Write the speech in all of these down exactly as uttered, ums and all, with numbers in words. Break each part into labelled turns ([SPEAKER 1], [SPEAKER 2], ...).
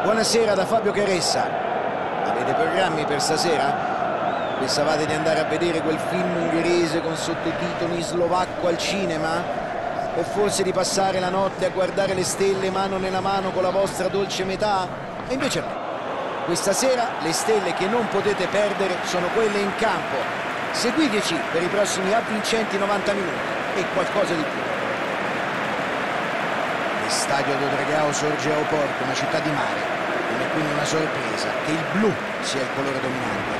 [SPEAKER 1] Buonasera da Fabio Caressa. Avete programmi per stasera? Pensavate di andare a vedere quel film ungherese con sottotitoli in slovacco al cinema? O forse di passare la notte a guardare le stelle mano nella mano con la vostra dolce metà? E invece no. Questa sera le stelle che non potete perdere sono quelle in campo. Seguiteci per i prossimi avvincenti novanta minuti e qualcosa di più. Il stadio do Dragao sorge a Oporto, una città di mare. Non è quindi una sorpresa che il blu sia il colore dominante.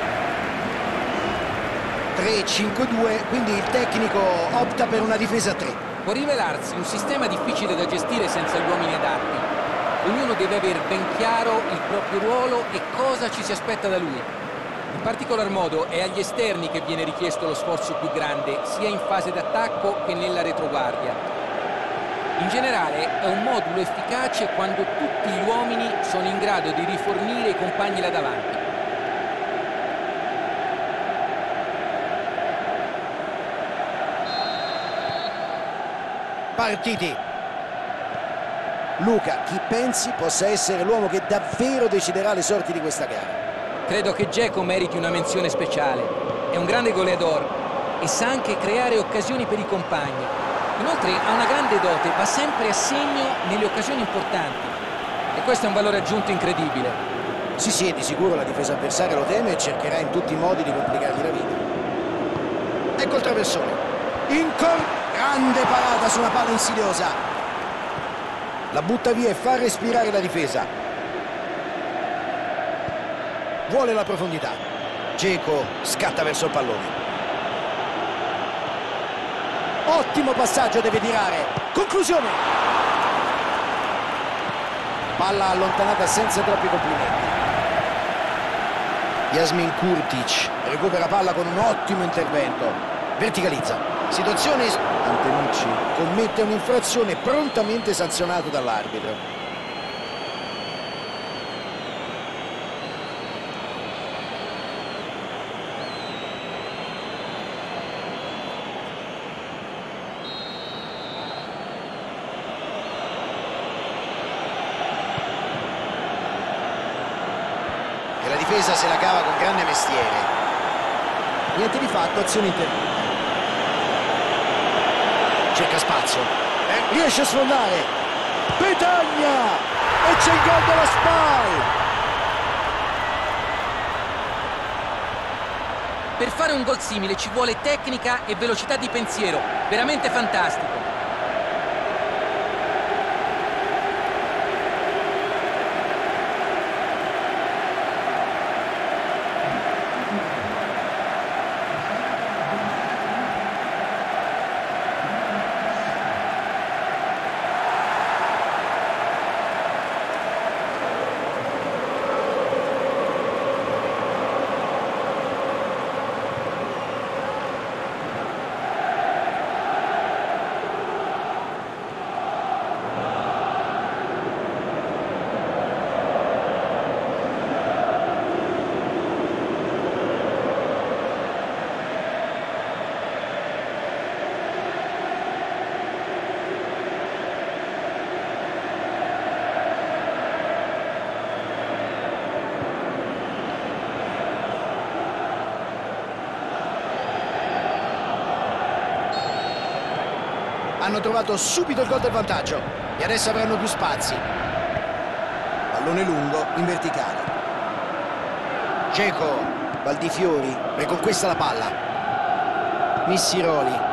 [SPEAKER 1] tre cinque due, quindi il tecnico opta per una difesa a tre.
[SPEAKER 2] Può rivelarsi un sistema difficile da gestire senza gli uomini adatti. Ognuno deve avere ben chiaro il proprio ruolo e cosa ci si aspetta da lui. In particolar modo è agli esterni che viene richiesto lo sforzo più grande, sia in fase d'attacco che nella retroguardia. In generale è un modulo efficace quando tutti gli uomini sono in grado di rifornire i compagni là davanti.
[SPEAKER 1] Partiti. Luca, chi pensi possa essere l'uomo che davvero deciderà le sorti di questa gara?
[SPEAKER 2] Credo che Dzeko meriti una menzione speciale. È un grande goleador e sa anche creare occasioni per i compagni. Inoltre ha una grande dote, va sempre a segno nelle occasioni importanti. E questo è un valore aggiunto incredibile.
[SPEAKER 1] Sì, sì, di sicuro la difesa avversaria lo teme e cercherà in tutti i modi di complicargli la vita. Ecco il traversone. In cor... Grande parata su una palla insidiosa. La butta via e fa respirare la difesa. Vuole la profondità. Dzeko scatta verso il pallone. Ottimo passaggio, deve tirare. Conclusione. Palla allontanata senza troppi complimenti. Jasmin Kurtic recupera palla con un ottimo intervento. Verticalizza. Situazione. Antenucci commette un'infrazione prontamente sanzionato dall'arbitro. E la difesa se la cava con grande mestiere. Niente di fatto, azione interna. Cerca spazio, eh, riesce a sfondare, Petagna e c'è il gol della Spal.
[SPEAKER 2] Per fare un gol simile ci vuole tecnica e velocità di pensiero, veramente fantastico.
[SPEAKER 1] Hanno trovato subito il gol del vantaggio e adesso avranno più spazi. Pallone lungo in verticale. Dzeko, Valdifiori, riconquista la palla. Missiroli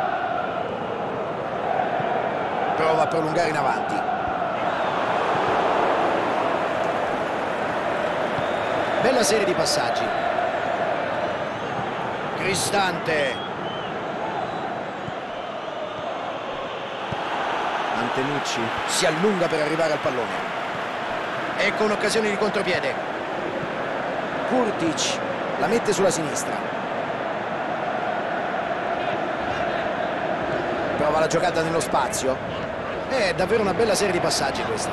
[SPEAKER 1] prova a prolungare in avanti. Bella serie di passaggi. Cristante. Antenucci si allunga per arrivare al pallone. Ecco un'occasione di contropiede. Kurtic la mette sulla sinistra. Prova la giocata nello spazio. È davvero una bella serie di passaggi questa.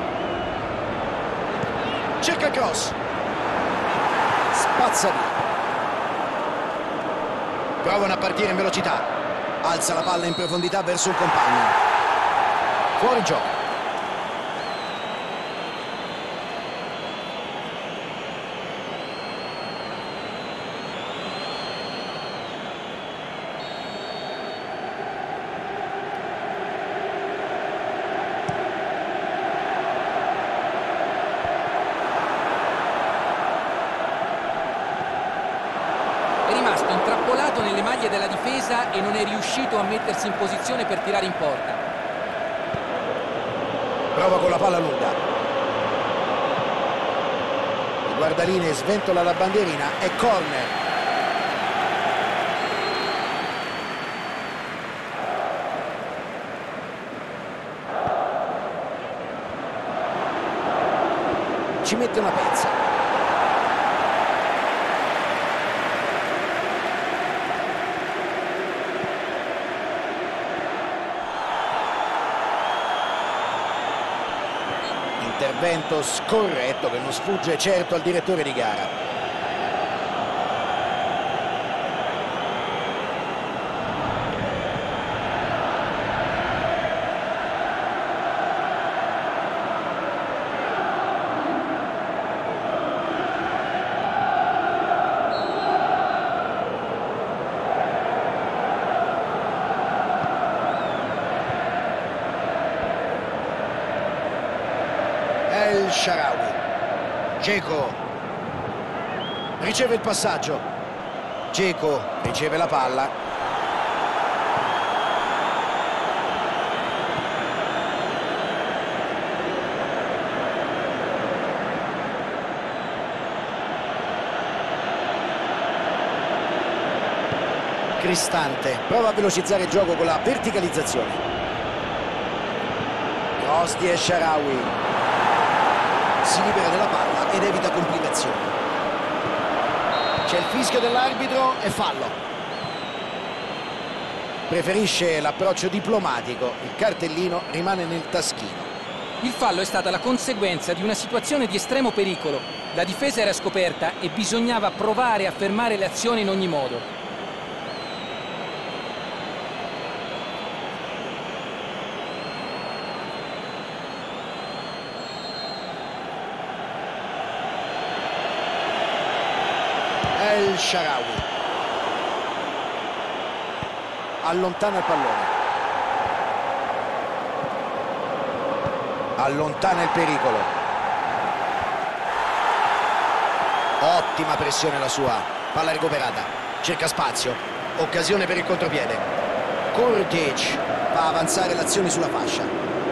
[SPEAKER 1] Cerca il cross. Spazza via. Provano a partire in velocità. Alza la palla in profondità verso un compagno. Fuori gioco.
[SPEAKER 2] intrappolato nelle maglie della difesa e non è riuscito a mettersi in posizione per tirare in porta.
[SPEAKER 1] Prova con la palla lunga. Il guardaline sventola la bandierina e corner. Ci mette una pezza. Intervento scorretto che non sfugge certo al direttore di gara. El Shaarawy. Dzeko riceve il passaggio. Dzeko riceve la palla. Cristante prova a velocizzare il gioco con la verticalizzazione. Cross di El Shaarawy. Si libera della palla ed evita complicazioni. C'è il fischio dell'arbitro e fallo. Preferisce l'approccio diplomatico, il cartellino rimane nel taschino.
[SPEAKER 2] Il fallo è stata la conseguenza di una situazione di estremo pericolo. La difesa era scoperta e bisognava provare a fermare le azioni in ogni modo.
[SPEAKER 1] El Shaarawy allontana il pallone, allontana il pericolo. Ottima pressione la sua, palla recuperata, cerca spazio, occasione per il contropiede. Kurtic fa avanzare l'azione sulla fascia,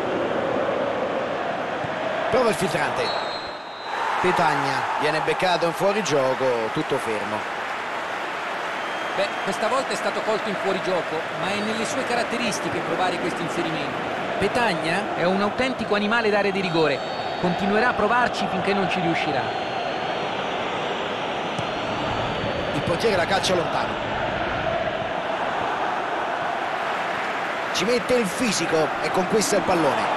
[SPEAKER 1] prova il filtrante. Petagna viene beccato in fuorigioco, tutto fermo.
[SPEAKER 2] Beh, questa volta è stato colto in fuorigioco, ma è nelle sue caratteristiche provare questi inserimenti. Petagna è un autentico animale d'area di rigore. Continuerà a provarci finché non ci riuscirà.
[SPEAKER 1] Il portiere la calcia lontano. Ci mette il fisico e conquista il pallone.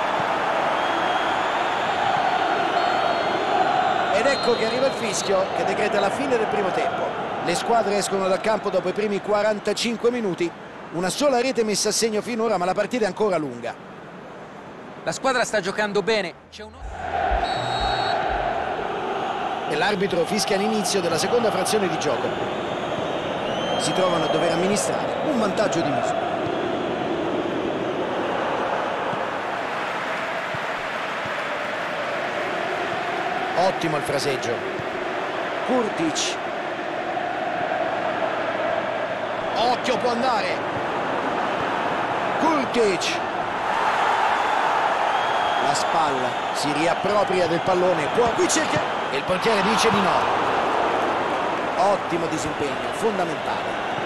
[SPEAKER 1] Ed ecco che arriva il fischio che decreta la fine del primo tempo. Le squadre escono dal campo dopo i primi quarantacinque minuti. Una sola rete messa a segno finora, ma la partita è ancora lunga.
[SPEAKER 2] La squadra sta giocando bene. C'è un...
[SPEAKER 1] E l'arbitro fischia l'inizio della seconda frazione di gioco. Si trovano a dover amministrare un vantaggio di misura. Ottimo il fraseggio. Kurtic. Occhio, può andare. Kurtic. La spalla si riappropria del pallone. Può qui cerca. E il portiere dice di no. Ottimo disimpegno, fondamentale.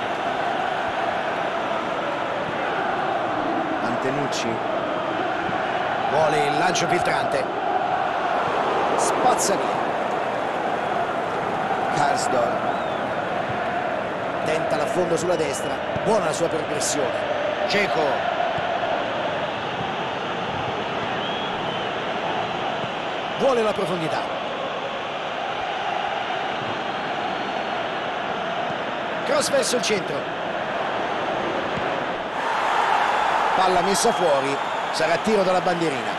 [SPEAKER 1] Antenucci. Vuole il lancio filtrante. Spazza via. Karsdorp tenta l'affondo sulla destra, buona la sua progressione. Dzeko vuole la profondità. Cross verso il centro, palla messa fuori, sarà tiro dalla bandierina.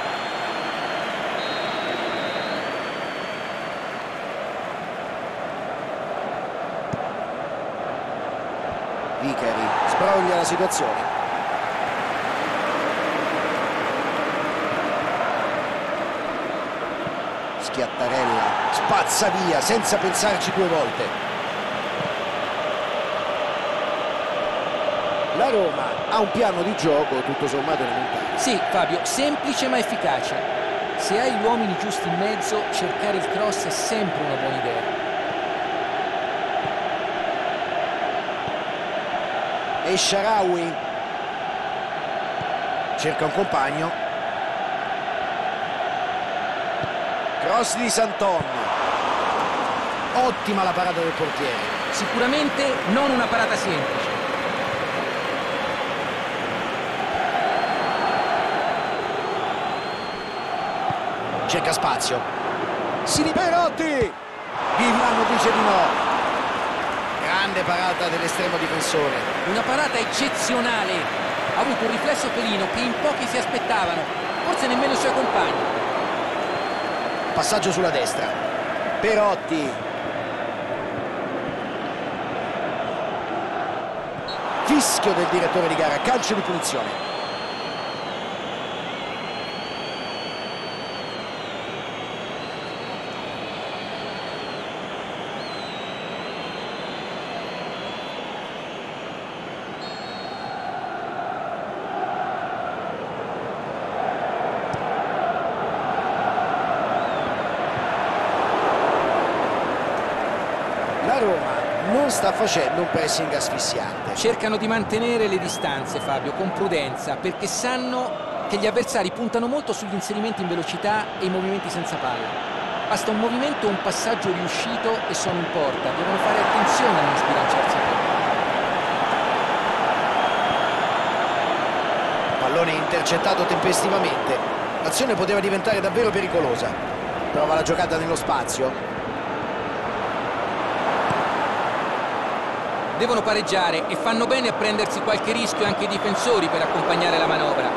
[SPEAKER 1] Vicari sbroglia la situazione. Schiattarella spazza via senza pensarci due volte. La Roma ha un piano di gioco tutto sommato elementare.
[SPEAKER 2] Sì, Fabio, semplice ma efficace. Se hai gli uomini giusti in mezzo, cercare il cross è sempre una buona idea.
[SPEAKER 1] E Shaarawy cerca un compagno. Cross di Santon. Ottima la parata del portiere.
[SPEAKER 2] Sicuramente non una parata semplice.
[SPEAKER 1] Cerca spazio. Si Perotti. Viviano dice di no. Grande parata dell'estremo difensore.
[SPEAKER 2] Una parata eccezionale. Ha avuto un riflesso felino che in pochi si aspettavano, forse nemmeno i suoi compagni.
[SPEAKER 1] Passaggio sulla destra. Perotti. Fischio del direttore di gara, calcio di punizione. La Roma non sta facendo un pressing asfissiante.
[SPEAKER 2] Cercano di mantenere le distanze, Fabio, con prudenza, perché sanno che gli avversari puntano molto sugli inserimenti in velocità e i movimenti senza palla. Basta un movimento o un passaggio riuscito e sono in porta. Devono fare attenzione a non sbilanciarsi troppo.
[SPEAKER 1] Pallone intercettato tempestivamente. L'azione poteva diventare davvero pericolosa. Prova la giocata nello spazio.
[SPEAKER 2] Devono pareggiare e fanno bene a prendersi qualche rischio anche i difensori per accompagnare la manovra.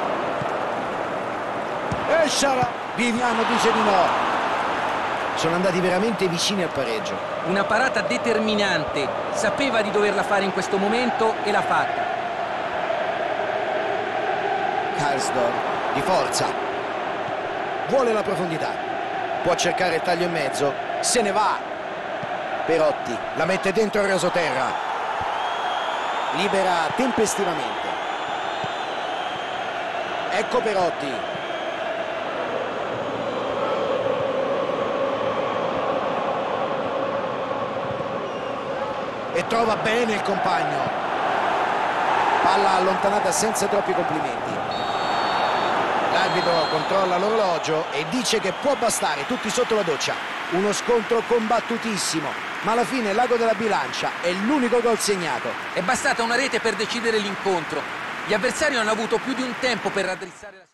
[SPEAKER 1] E Shaarawy. Viviano dice di no. Sono andati veramente vicini al pareggio.
[SPEAKER 2] Una parata determinante. Sapeva di doverla fare in questo momento e l'ha fatta.
[SPEAKER 1] Karsdorp di forza. Vuole la profondità. Può cercare il taglio in mezzo. Se ne va. Perotti la mette dentro il rasoterra. Libera tempestivamente. Ecco Perotti. E trova bene il compagno. Palla allontanata senza troppi complimenti. L'arbitro controlla l'orologio e dice che può bastare, tutti sotto la doccia. Uno scontro combattutissimo, ma alla fine l'ago della bilancia è l'unico gol segnato.
[SPEAKER 2] È bastata una rete per decidere l'incontro. Gli avversari hanno avuto più di un tempo per raddrizzare la